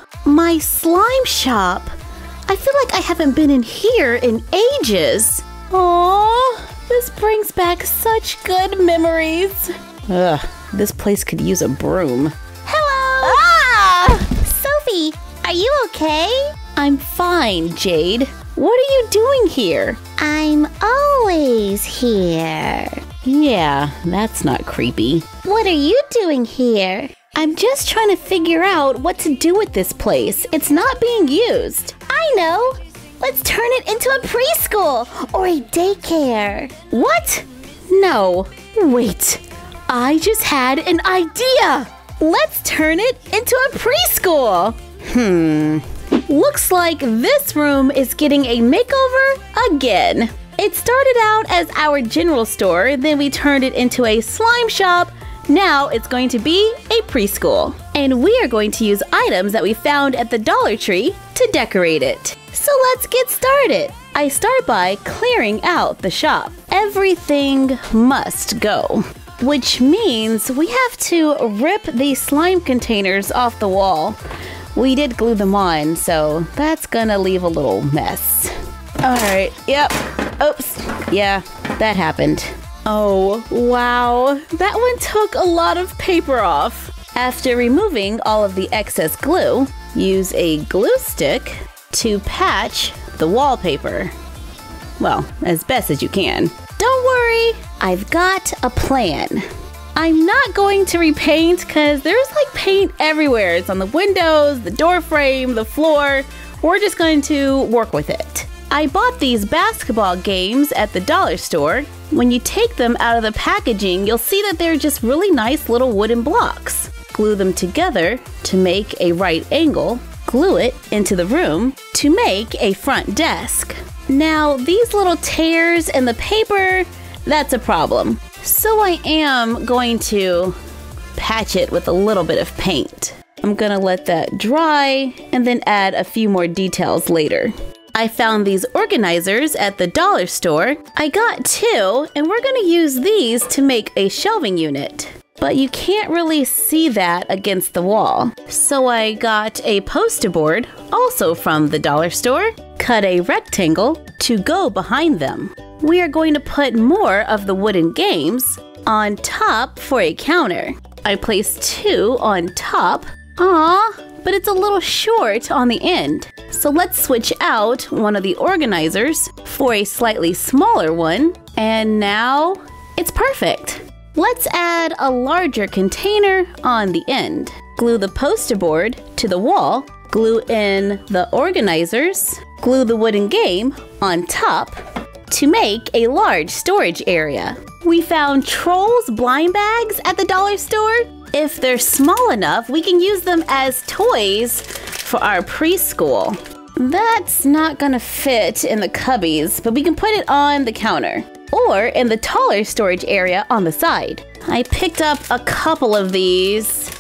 My slime shop. I feel like I haven't been in here in ages. Aww, this brings back such good memories. Ugh, this place could use a broom. Hello! Ah! Sophie, are you okay? I'm fine, Jade. What are you doing here? I'm always here. Yeah, that's not creepy. What are you doing here? I'm just trying to figure out what to do with this place. It's not being used. I know! Let's turn it into a preschool or a daycare. What? No. Wait. I just had an idea. Let's turn it into a preschool. Looks like this room is getting a makeover again. It started out as our general store, then we turned it into a slime shop. Now it's going to be a preschool. And we are going to use items that we found at the Dollar Tree to decorate it. So let's get started. I start by clearing out the shop. Everything must go, which means we have to rip these slime containers off the wall. We did glue them on, so that's gonna leave a little mess. All right, yep, oops, yeah, that happened. Oh, wow, that one took a lot of paper off. After removing all of the excess glue, use a glue stick to patch the wallpaper. Well, as best as you can. Don't worry, I've got a plan. I'm not going to repaint because there's like paint everywhere. It's on the windows, the door frame, the floor. We're just going to work with it. I bought these basketball games at the dollar store. When you take them out of the packaging, you'll see that they're just really nice little wooden blocks. Glue them together to make a right angle. Glue it into the room to make a front desk. Now, these little tears in the paper, that's a problem. So I am going to patch it with a little bit of paint. I'm gonna let that dry and then add a few more details later. I found these organizers at the dollar store. I got 2, and we're gonna use these to make a shelving unit. But you can't really see that against the wall. So I got a poster board, also from the dollar store, cut a rectangle to go behind them. We are going to put more of the wooden games on top for a counter. I placed 2 on top. Aww, but it's a little short on the end. So let's switch out one of the organizers for a slightly smaller one. And now it's perfect. Let's add a larger container on the end. Glue the poster board to the wall. Glue in the organizers. Glue the wooden game on top to make a large storage area. We found Trolls blind bags at the dollar store. If they're small enough, we can use them as toys for our preschool. That's not gonna fit in the cubbies, but we can put it on the counter or in the taller storage area on the side. I picked up a couple of these.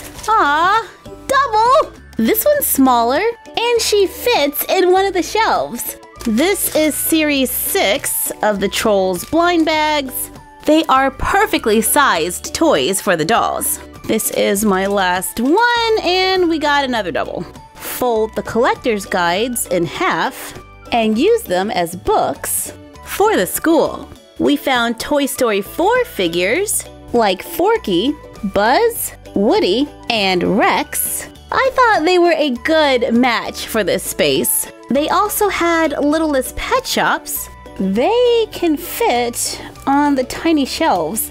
Ah, double! This one's smaller and she fits in one of the shelves. This is series 6 of the Trolls blind bags. They are perfectly sized toys for the dolls. This is my last one and we got another double. Fold the collector's guides in half and use them as books for the school. We found Toy Story 4 figures like Forky, Buzz, Woody, and Rex. I thought they were a good match for this space. They also had Littlest Pet Shops. They can fit on the tiny shelves,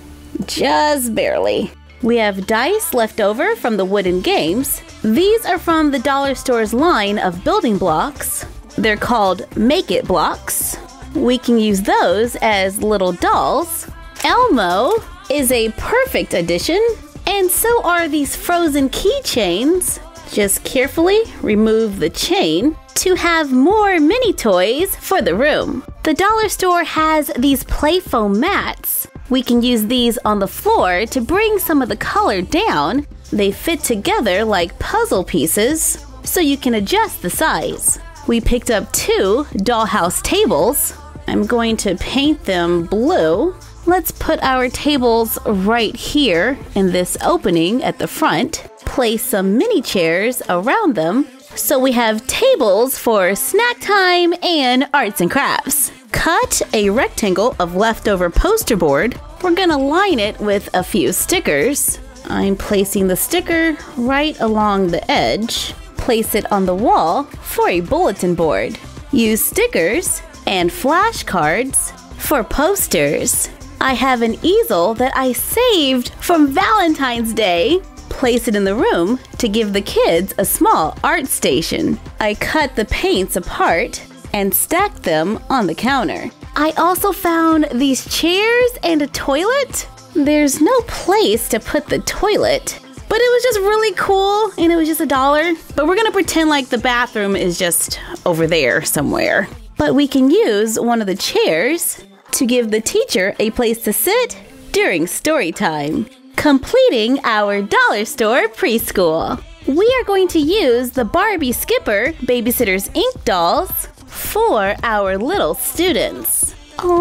just barely. We have dice left over from the wooden games. These are from the dollar store's line of building blocks. They're called Make It blocks. We can use those as little dolls. Elmo is a perfect addition, and so are these frozen keychains. Just carefully remove the chain to have more mini toys for the room. The dollar store has these play foam mats. We can use these on the floor to bring some of the color down. They fit together like puzzle pieces, so you can adjust the size. We picked up 2 dollhouse tables. I'm going to paint them blue. Let's put our tables right here in this opening at the front. Place some mini chairs around them so we have tables for snack time and arts and crafts. Cut a rectangle of leftover poster board. We're gonna line it with a few stickers. I'm placing the sticker right along the edge. Place it on the wall for a bulletin board. Use stickers and flashcards for posters. I have an easel that I saved from Valentine's Day. Place it in the room to give the kids a small art station. I cut the paints apart and stacked them on the counter. I also found these chairs and a toilet. There's no place to put the toilet, but it was just really cool and it was just $1. But we're gonna pretend like the bathroom is just over there somewhere. But we can use one of the chairs to give the teacher a place to sit during story time. Completing our dollar store preschool. We are going to use the Barbie Skipper Babysitter's Ink dolls for our little students.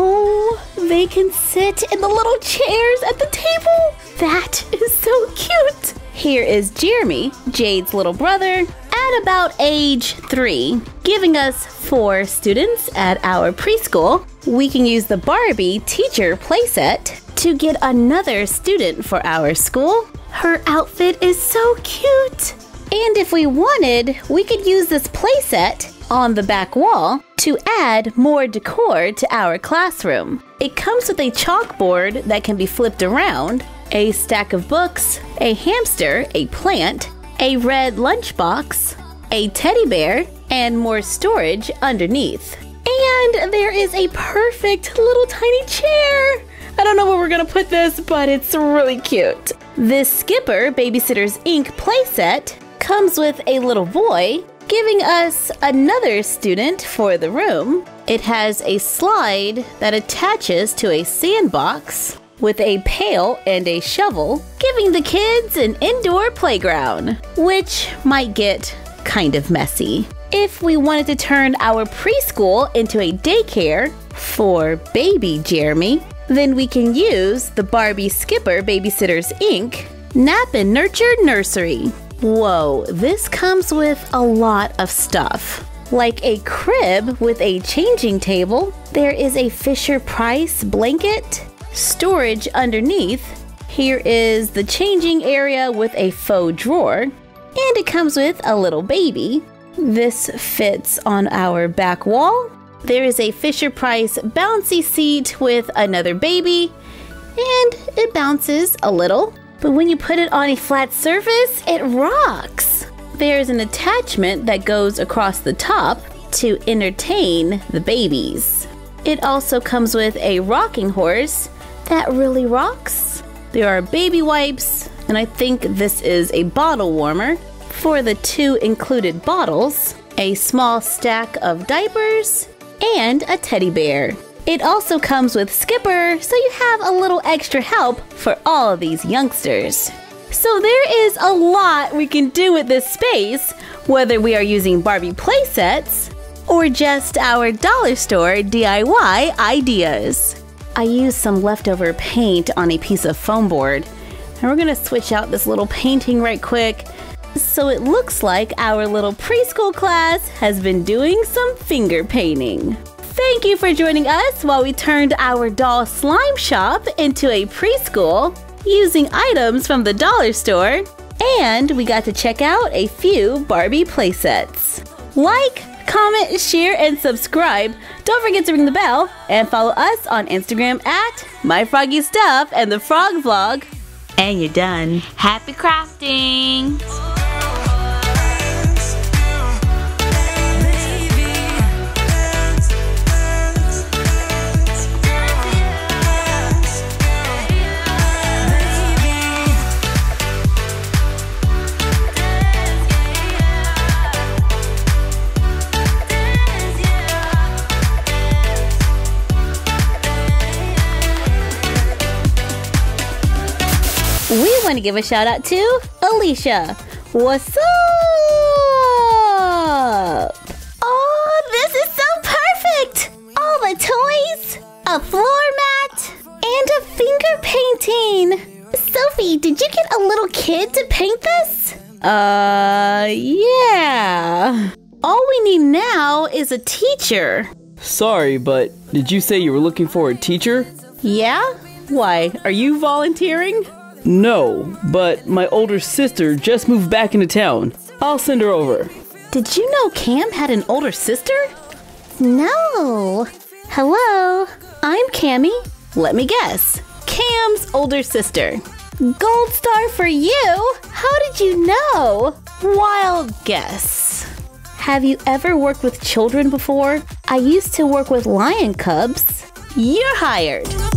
Oh, they can sit in the little chairs at the table. That is so cute. Here is Jeremy, Jade's little brother, at about age 3, giving us 4 students at our preschool. We can use the Barbie teacher playset to get another student for our school. Her outfit is so cute. And if we wanted, we could use this playset on the back wall to add more decor to our classroom. It comes with a chalkboard that can be flipped around, a stack of books, a hamster, a plant, a red lunchbox, a teddy bear, and more storage underneath. And there is a perfect little tiny chair. I don't know where we're gonna put this, but it's really cute. This Skipper Babysitter's Ink playset comes with a little boy, giving us another student for the room. It has a slide that attaches to a sandbox with a pail and a shovel, giving the kids an indoor playground, which might get kind of messy. If we wanted to turn our preschool into a daycare for baby Jeremy, then we can use the Barbie Skipper Babysitter's Ink Nap and Nurture Nursery. Whoa, this comes with a lot of stuff. Like a crib with a changing table, there is a Fisher-Price blanket, storage underneath. Here is the changing area with a faux drawer, and it comes with a little baby. This fits on our back wall. There is a Fisher-Price bouncy seat with another baby, and it bounces a little. But when you put it on a flat surface, it rocks. There's an attachment that goes across the top to entertain the babies. It also comes with a rocking horse that really rocks. There are baby wipes, and I think this is a bottle warmer for the 2 included bottles, a small stack of diapers, and a teddy bear. It also comes with Skipper, so you have a little extra help for all of these youngsters. So there is a lot we can do with this space, whether we are using Barbie playsets or just our dollar store DIY ideas. I used some leftover paint on a piece of foam board, and we're gonna switch out this little painting right quick so it looks like our little preschool class has been doing some finger painting. Thank you for joining us while we turned our doll slime shop into a preschool using items from the dollar store, and we got to check out a few Barbie playsets. Like, comment, share, and subscribe. Don't forget to ring the bell and follow us on Instagram at MyFroggyStuff and the Frog Vlog. And you're done. Happy crafting! We want to give a shout out to Alicia. What's up? Oh, this is so perfect! All the toys, a floor mat, and a finger painting. Sophie, did you get a little kid to paint this? Yeah. All we need now is a teacher. Sorry, but did you say you were looking for a teacher? Yeah? Why, are you volunteering? No, but my older sister just moved back into town. I'll send her over. Did you know Cam had an older sister? No. Hello? I'm Cammy. Let me guess. Cam's older sister. Gold star for you! How did you know? Wild guess. Have you ever worked with children before? I used to work with lion cubs. You're hired.